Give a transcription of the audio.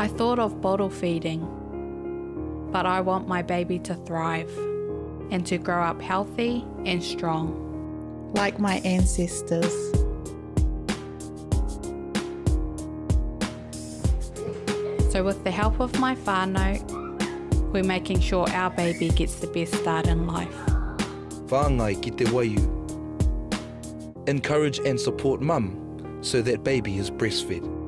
I thought of bottle feeding, but I want my baby to thrive and to grow up healthy and strong. Like my ancestors. So with the help of my whānau, we're making sure our baby gets the best start in life. Whāngai ki te waiu. Encourage and support mum so that baby is breastfed.